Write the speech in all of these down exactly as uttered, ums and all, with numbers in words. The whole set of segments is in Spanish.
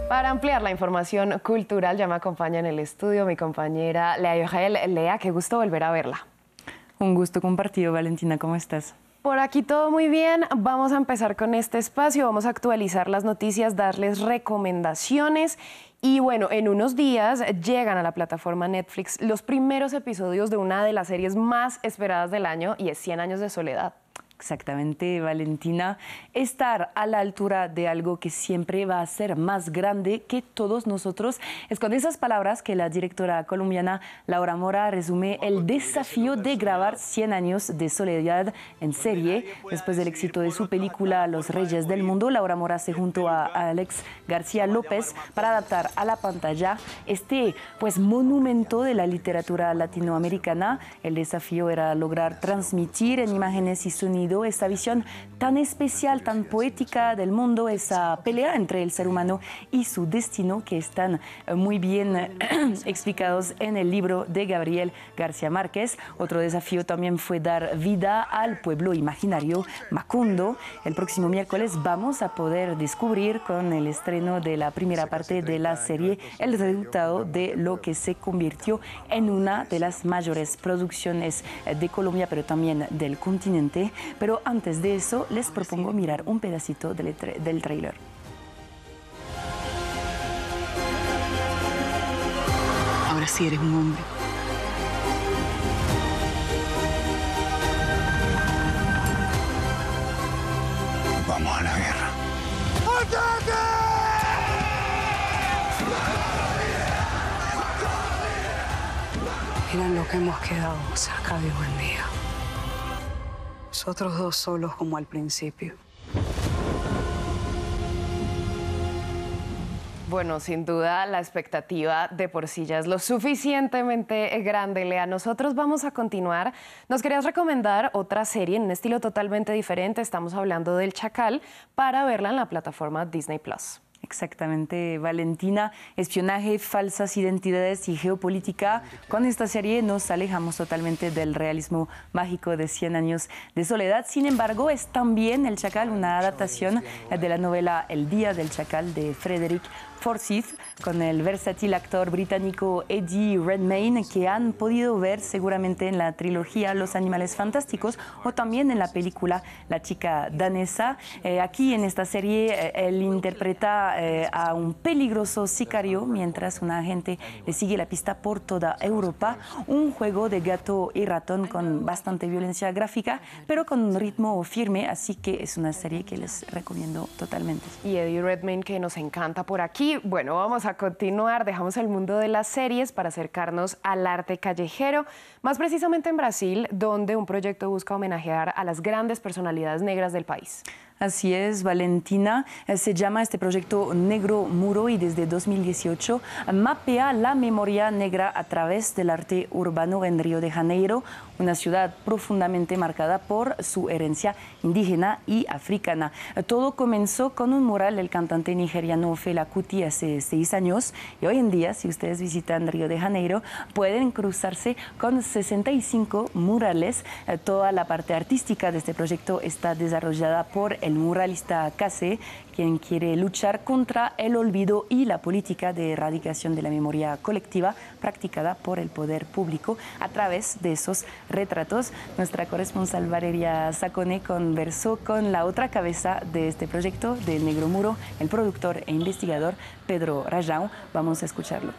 Para ampliar la información cultural ya me acompaña en el estudio mi compañera Lea Yojael. Lea, qué gusto volver a verla. Un gusto compartido, Valentina, ¿cómo estás? Por aquí todo muy bien. Vamos a empezar con este espacio, vamos a actualizar las noticias, darles recomendaciones. Y bueno, en unos días llegan a la plataforma Netflix los primeros episodios de una de las series más esperadas del año y es cien años de soledad. Exactamente, Valentina. Estar a la altura de algo que siempre va a ser más grande que todos nosotros. Es con esas palabras que la directora colombiana Laura Mora resume el desafío de grabar cien años de soledad en serie. Después del éxito de su película Los Reyes del Mundo, Laura Mora se juntó a Alex García López para adaptar a la pantalla este pues, monumento de la literatura latinoamericana. El desafío era lograr transmitir en imágenes y sonidos esta visión tan especial, tan poética del mundo, esa pelea entre el ser humano y su destino que están muy bien explicados en el libro de Gabriel García Márquez. Otro desafío también fue dar vida al pueblo imaginario Macondo. El próximo miércoles vamos a poder descubrir con el estreno de la primera parte de la serie el resultado de lo que se convirtió en una de las mayores producciones de Colombia, pero también del continente. Pero antes de eso, les propongo mirar un pedacito del, tra del tráiler. Ahora sí eres un hombre. Vamos a la guerra. ¡Ataque! Mira lo que hemos quedado, Saca de buen día. Nosotros dos solos como al principio. Bueno, sin duda la expectativa de por sí ya es lo suficientemente grande, Lea. Nosotros vamos a continuar. Nos querías recomendar otra serie en un estilo totalmente diferente. Estamos hablando del Chacal para verla en la plataforma Disney Plus. Exactamente, Valentina. Espionaje, falsas identidades y geopolítica. Con esta serie nos alejamos totalmente del realismo mágico de cien años de soledad. Sin embargo, es también El Chacal, una adaptación de la novela El Día del Chacal de Frederick Forsyth, con el versátil actor británico Eddie Redmayne, que han podido ver seguramente en la trilogía Los Animales Fantásticos o también en la película La Chica Danesa. Eh, aquí en esta serie eh, él interpreta eh, a un peligroso sicario mientras un agente le sigue la pista por toda Europa. Un juego de gato y ratón con bastante violencia gráfica, pero con un ritmo firme, así que es una serie que les recomiendo totalmente. Y Eddie Redmayne, que nos encanta por aquí. Bueno, vamos a continuar. Dejamos el mundo de las series para acercarnos al arte callejero, más precisamente en Brasil, donde un proyecto busca homenajear a las grandes personalidades negras del país. Así es, Valentina. Se llama este proyecto Negro Muro y desde dos mil dieciocho mapea la memoria negra a través del arte urbano en Río de Janeiro, una ciudad profundamente marcada por su herencia indígena y africana. Todo comenzó con un mural del cantante nigeriano Fela Kuti hace seis años y hoy en día, si ustedes visitan Río de Janeiro, pueden cruzarse con sesenta y cinco murales. Toda la parte artística de este proyecto está desarrollada por el muralista Case, quien quiere luchar contra el olvido y la política de erradicación de la memoria colectiva practicada por el poder público a través de esos retratos. Nuestra corresponsal Valeria Sacone conversó con la otra cabeza de este proyecto, de Negro Muro, el productor e investigador Pedro Rajão. Vamos a escucharlo.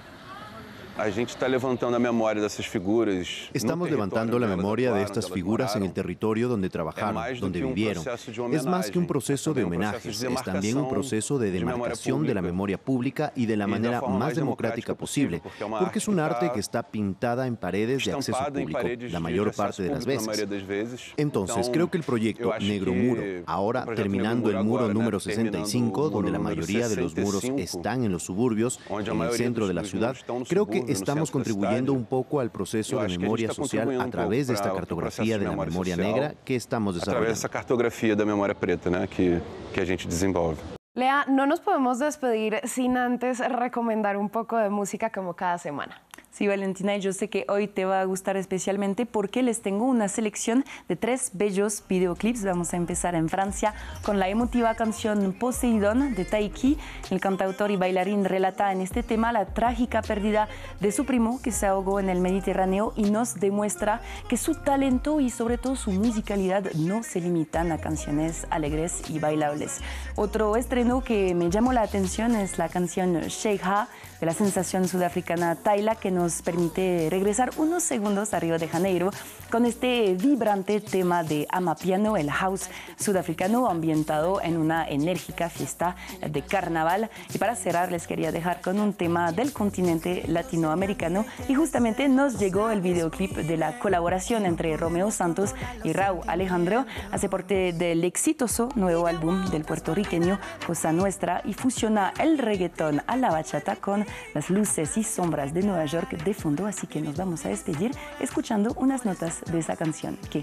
A gente está levantando a memoria dessas figuras. Estamos levantando la memoria de estas figuras en el territorio donde trabajaron, donde vivieron. Es más que un proceso de homenajes, es también un proceso de demarcación de la memoria pública y de la manera más democrática posible, porque es un arte que está pintada en paredes de acceso público, la mayor parte de las veces. Entonces, creo que el proyecto Negro Muro, ahora terminando el muro número sesenta y cinco, donde la mayoría de los muros están en los suburbios, en el centro de la ciudad, creo que estamos contribuyendo un poco al proceso de memoria social a través de esta cartografía de la memoria negra que estamos desarrollando. A través de esa cartografía de memoria preta, ¿no? que, que a gente desenvolve. Lea, no nos podemos despedir sin antes recomendar un poco de música como cada semana. Sí, Valentina, y yo sé que hoy te va a gustar especialmente porque les tengo una selección de tres bellos videoclips. Vamos a empezar en Francia con la emotiva canción Poseidón de Taiki. El cantautor y bailarín relata en este tema la trágica pérdida de su primo que se ahogó en el Mediterráneo y nos demuestra que su talento y sobre todo su musicalidad no se limitan a canciones alegres y bailables. Otro estreno que me llamó la atención es la canción Sheikh Ha de la sensación sudafricana Tyla, que nos permite regresar unos segundos a Río de Janeiro con este vibrante tema de amapiano, el house sudafricano ambientado en una enérgica fiesta de carnaval. Y para cerrar les quería dejar con un tema del continente latinoamericano y justamente nos llegó el videoclip de la colaboración entre Romeo Santos y Rauw Alejandro. Hace parte del exitoso nuevo álbum del puertorriqueño Cosa Nuestra y fusiona el reggaetón a la bachata con las luces y sombras de Nueva York de fondo, así que nos vamos a despedir escuchando unas notas de esa canción que...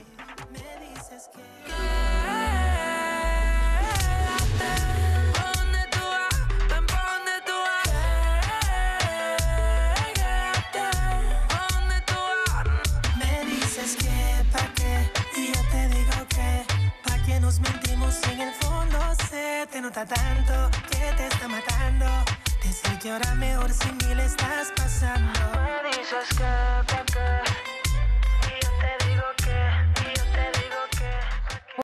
Nos mentimos en el fondo, se te nota tanto que te está matando. Decir que ahora mejor sin mí le estás pasando.